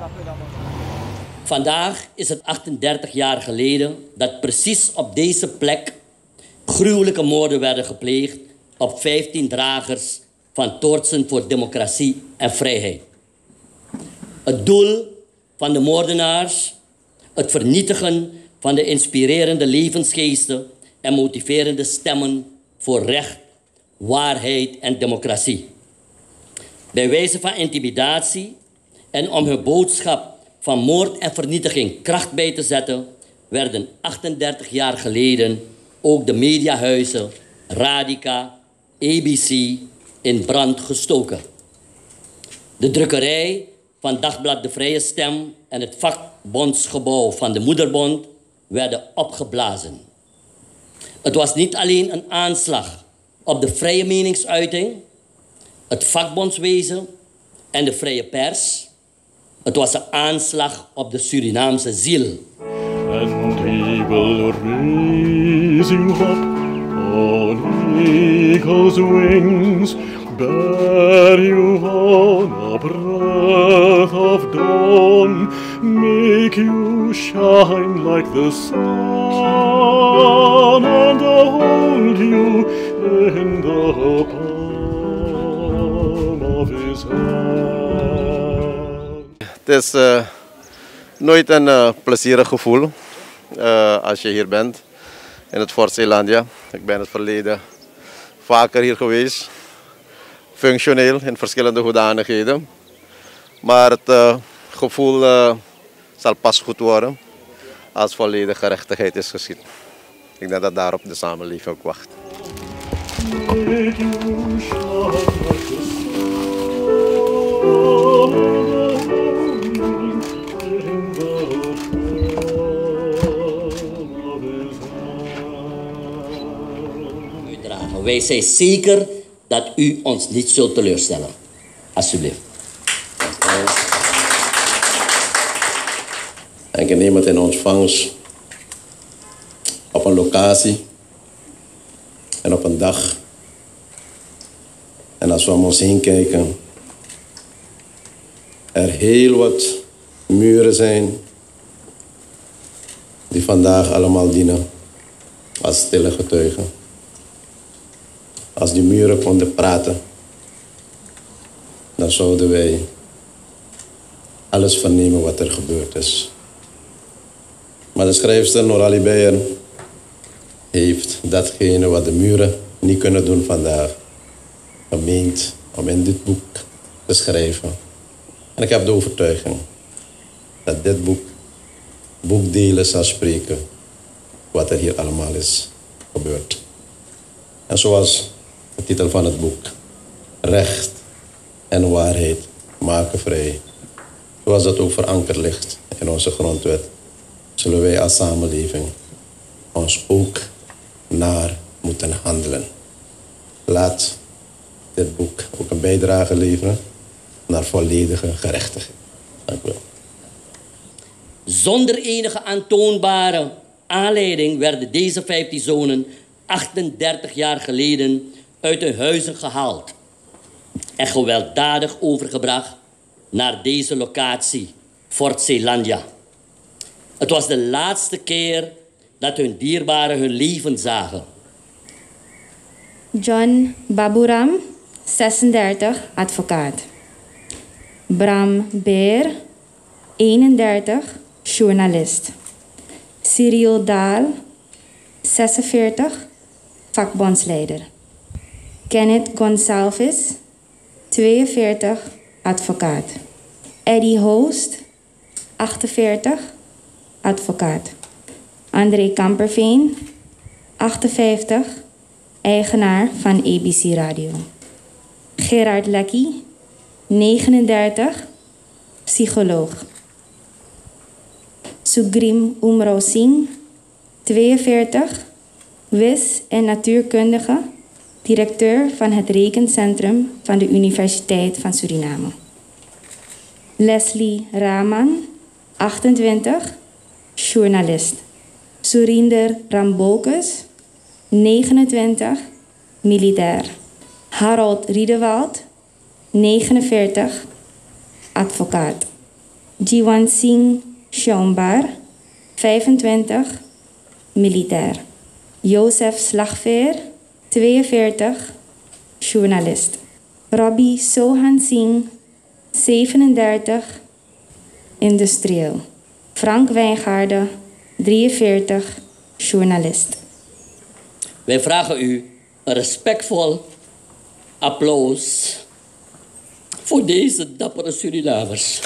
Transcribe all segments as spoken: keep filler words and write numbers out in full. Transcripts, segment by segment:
Vandaag is het achtendertig jaar geleden dat precies op deze plek gruwelijke moorden werden gepleegd op vijftien dragers van Toortsen voor Democratie en Vrijheid. Het doel van de moordenaars, het vernietigen van de inspirerende levensgeesten en motiverende stemmen voor recht, waarheid en democratie. Bij wijze van intimidatie en om hun boodschap van moord en vernietiging kracht bij te zetten, werden achtendertig jaar geleden ook de mediahuizen Radica, A B C in brand gestoken. De drukkerij van Dagblad De Vrije Stem en het vakbondsgebouw van de Moederbond werden opgeblazen. Het was niet alleen een aanslag op de vrije meningsuiting, het vakbondswezen en de vrije pers. Het was een aanslag op de Surinaamse ziel. And he will raise you up on eagle's wings, bear you on a breath of dawn, make you shine like the sun, and hold you in the palm of his hand. Het is uh, nooit een uh, plezierig gevoel uh, als je hier bent in het Fort Zeelandia. Ik ben in het verleden vaker hier geweest, functioneel in verschillende hoedanigheden. Maar het uh, gevoel uh, zal pas goed worden als volledige gerechtigheid is geschied. Ik denk dat daarop de samenleving ook wacht. Wij zijn zeker dat u ons niet zult teleurstellen. Alsjeblieft. En ik neem het in ontvangst op een locatie en op een dag. En als we om ons heen kijken, er heel wat muren zijn die vandaag allemaal dienen als stille getuigen. Als die muren konden praten, dan zouden wij alles vernemen wat er gebeurd is. Maar de schrijfster Noralie Beyer heeft datgene wat de muren niet kunnen doen vandaag gemeend om in dit boek te schrijven. En ik heb de overtuiging dat dit boek boekdelen zal spreken wat er hier allemaal is gebeurd. En zoals de titel van het boek, recht en waarheid maken vrij, zoals dat ook verankerd ligt in onze grondwet, zullen wij als samenleving ons ook naar moeten handelen. Laat dit boek ook een bijdrage leveren naar volledige gerechtigheid. Dank u wel. Zonder enige aantoonbare aanleiding werden deze vijftien zonen achtendertig jaar geleden uit hun huizen gehaald en gewelddadig overgebracht naar deze locatie, Fort Zeelandia. Het was de laatste keer dat hun dierbaren hun leven zagen. John Baburam, zesendertig, advocaat. Bram Beer, eenendertig, journalist. Cyril Daal, zesenveertig, vakbondsleider. Kenneth Gonsalves, tweeënveertig, advocaat. Eddie Hoost, achtenveertig, advocaat. André Kamperveen, achtenvijftig, eigenaar van A B C Radio. Gerard Lecky, negenendertig, psycholoog. Sugrim Umrao Singh, tweeënveertig, wis- en natuurkundige, directeur van het Rekencentrum van de Universiteit van Suriname. Leslie Rahman, achtentwintig, journalist. Surinder Rambokus, negenentwintig, militair. Harold Riedewald, negenenveertig, advocaat. Jiwan Singh Schaumbar, vijfentwintig, militair. Jozef Slagveer, tweeënveertig, journalist. Robbie Sohan Singh, zevenendertig, industrieel. Frank Wijngaarden, drieënveertig, journalist. Wij vragen u een respectvol applaus voor deze dappere Surinamers.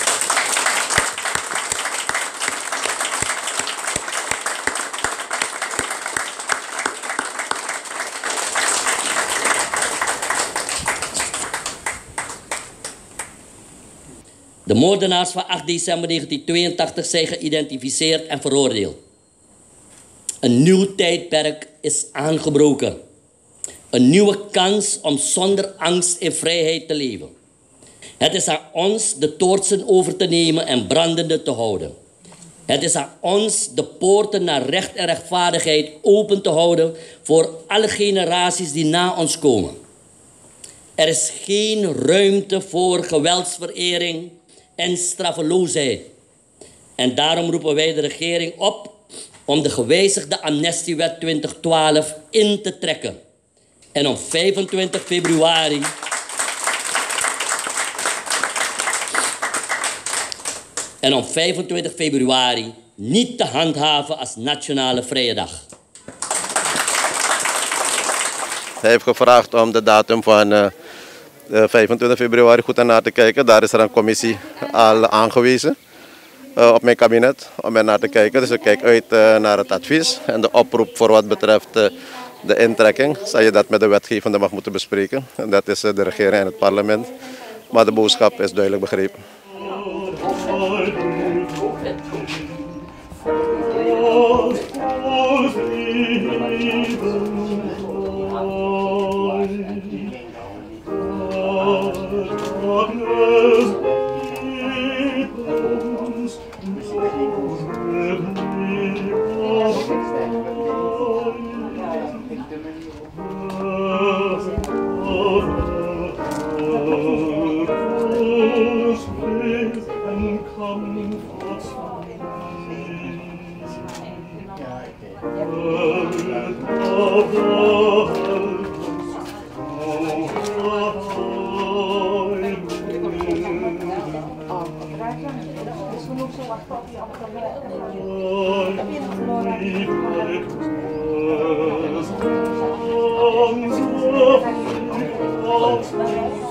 De moordenaars van acht december negentien tweeëntachtig zijn geïdentificeerd en veroordeeld. Een nieuw tijdperk is aangebroken. Een nieuwe kans om zonder angst in vrijheid te leven. Het is aan ons de toortsen over te nemen en brandende te houden. Het is aan ons de poorten naar recht en rechtvaardigheid open te houden voor alle generaties die na ons komen. Er is geen ruimte voor geweldsverering en straffeloosheid. En daarom roepen wij de regering op om de gewijzigde amnestiewet twintig twaalf in te trekken. En om vijfentwintig februari en om vijfentwintig februari niet te handhaven als nationale vrije dag. Hij heeft gevraagd om de datum van uh, vijfentwintig februari goed naar te kijken. Daar is er een commissie al aangewezen uh, op mijn kabinet om er naar te kijken. Dus ik kijk uit uh, naar het advies en de oproep voor wat betreft uh, de intrekking. Zal je dat met de wetgevende mag moeten bespreken. En dat is uh, de regering en het parlement. Maar de boodschap is duidelijk begrepen. Oh,